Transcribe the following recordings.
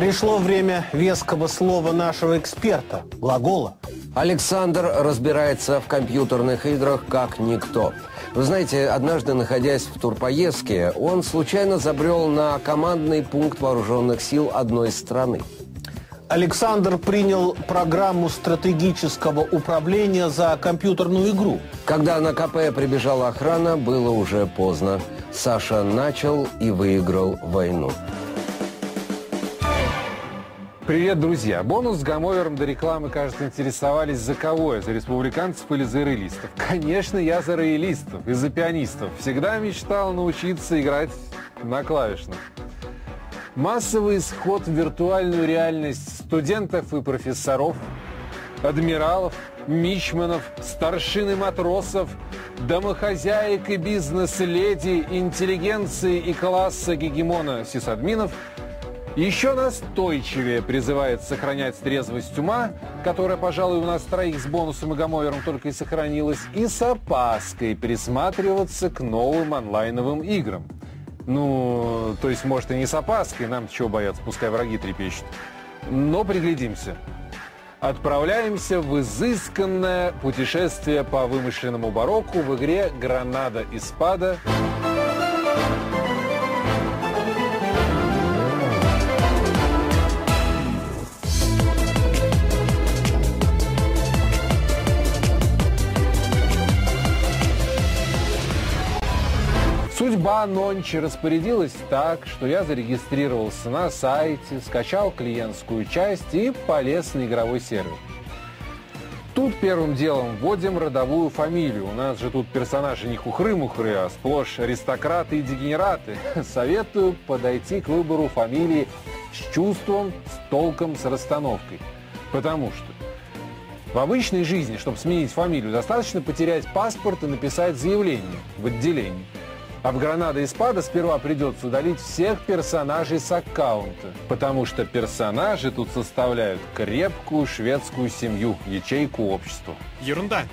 Пришло время веского слова нашего эксперта, глагола. Александр разбирается в компьютерных играх как никто. Вы знаете, однажды, находясь в турпоездке, он случайно забрел на командный пункт вооруженных сил одной страны. Александр принял программу стратегического управления за компьютерную игру. Когда на КП прибежала охрана, было уже поздно. Саша начал и выиграл войну. Привет, друзья! Бонус с гамовером до рекламы, кажется, интересовались, за кого я, за республиканцев или за роялистов. Конечно, я за роялистов и за пианистов. Всегда мечтал научиться играть на клавишных. Массовый исход в виртуальную реальность студентов и профессоров, адмиралов, мичманов, старшин и матросов, домохозяек и бизнес-леди, интеллигенции и класса гегемона сисадминов еще настойчивее призывает сохранять трезвость ума, которая, пожалуй, у нас троих с бонусом и гамовером только и сохранилась, и с опаской присматриваться к новым онлайновым играм. Ну, то есть, может, и не с опаской, нам-то чего бояться, пускай враги трепещут. Но приглядимся. Отправляемся в изысканное путешествие по вымышленному барокко в игре «Гранада и спада». Судьба нонче распорядилась так, что я зарегистрировался на сайте, скачал клиентскую часть и полез на игровой сервер. Тут первым делом вводим родовую фамилию. У нас же тут персонажи не хухры-мухры, а сплошь аристократы и дегенераты. Советую подойти к выбору фамилии с чувством, с толком, с расстановкой. Потому что в обычной жизни, чтобы сменить фамилию, достаточно потерять паспорт и написать заявление в отделении. А в «Гранада и спада» сперва придется удалить всех персонажей с аккаунта, потому что персонажи тут составляют крепкую шведскую семью, ячейку общества. Ерунда.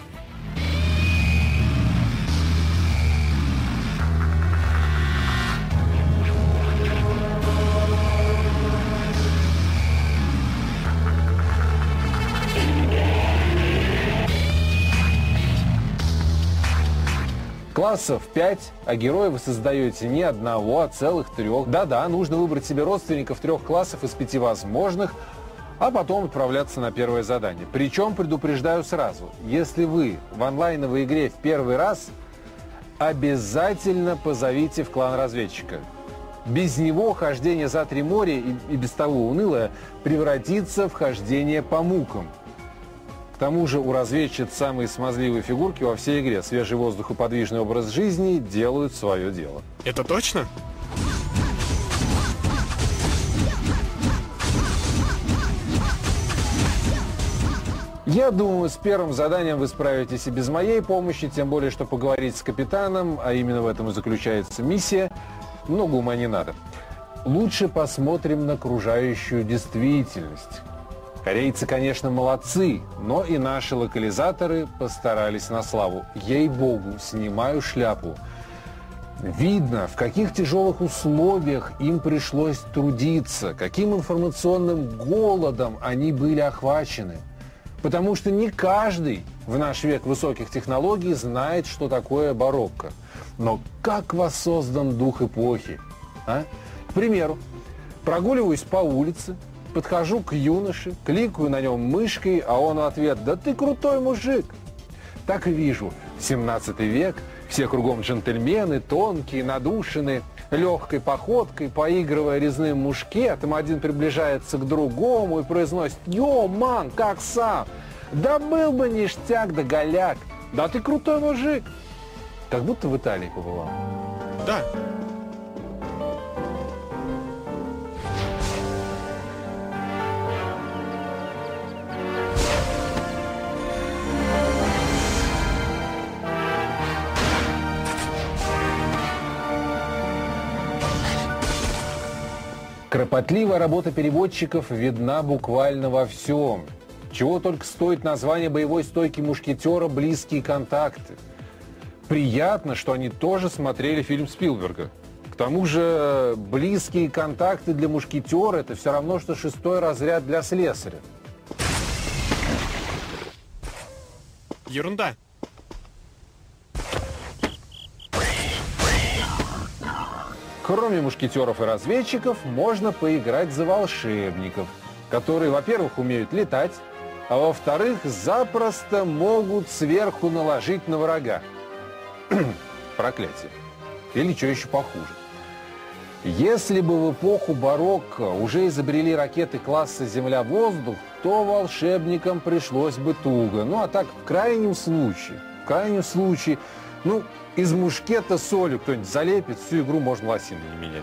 Классов 5, а героя вы создаете не одного, а целых 3. Да-да, нужно выбрать себе родственников 3 классов из 5 возможных, а потом отправляться на первое задание. Причем предупреждаю сразу, если вы в онлайновой игре в первый раз, обязательно позовите в клан разведчика. Без него хождение за 3 моря, и без того унылое, превратится в хождение по мукам. К тому же у разведчиц самые смазливые фигурки во всей игре. Свежий воздух и подвижный образ жизни делают свое дело. Это точно? Я думаю, с первым заданием вы справитесь и без моей помощи, тем более, что поговорить с капитаном, а именно в этом и заключается миссия, много ума не надо. Лучше посмотрим на окружающую действительность. Корейцы, конечно, молодцы, но и наши локализаторы постарались на славу. Ей-богу, снимаю шляпу. Видно, в каких тяжелых условиях им пришлось трудиться, каким информационным голодом они были охвачены. Потому что не каждый в наш век высоких технологий знает, что такое барокко. Но как воссоздан дух эпохи? А? К примеру, прогуливаюсь по улице, подхожу к юноше, кликаю на нем мышкой, а он в ответ: «Да ты крутой мужик!» Так и вижу, 17 век, все кругом джентльмены, тонкие, надушенные, легкой походкой, поигрывая резным мушкетом, один приближается к другому и произносит: «Йо, ман, как сам? Да был бы ништяк да голяк! Да ты крутой мужик!» Как будто в Италии побывал. Да. Кропотливая работа переводчиков видна буквально во всем. Чего только стоит название боевой стойки мушкетера «Близкие контакты». Приятно, что они тоже смотрели фильм Спилберга. тому же близкие контакты для мушкетера – это все равно, что 6-й разряд для слесаря. Ерунда. Кроме мушкетеров и разведчиков, можно поиграть за волшебников, которые, во-первых, умеют летать, а во-вторых, запросто могут сверху наложить на врага проклятие. Или что еще похуже. Если бы в эпоху барокко уже изобрели ракеты класса Земля-воздух, то волшебникам пришлось бы туго. Ну а так, в крайнем случае, из мушкета солью кто-нибудь залепит, всю игру можно лосиной не менять.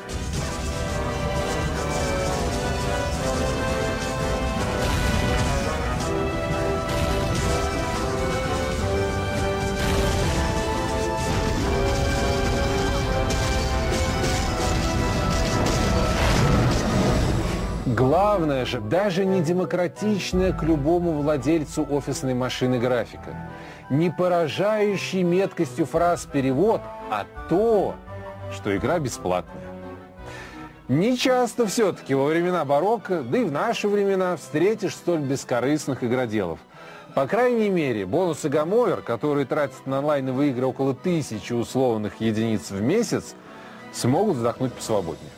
Главное же, даже не демократичная к любому владельцу офисной машины графика, не поражающий меткостью фраз перевод, а то, что игра бесплатная. Не часто все-таки во времена барокко, да и в наши времена, встретишь столь бескорыстных игроделов. По крайней мере, бонусы Гамовер, которые тратят на онлайновые игры около 1000 условных единиц в месяц, смогут вздохнуть посвободнее.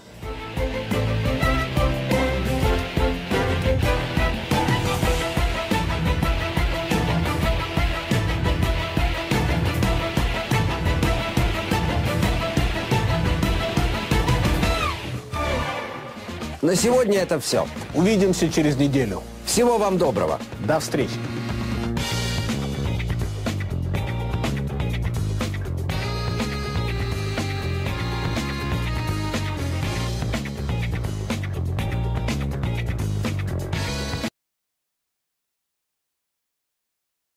На сегодня это все. Увидимся через неделю. Всего вам доброго. До встречи.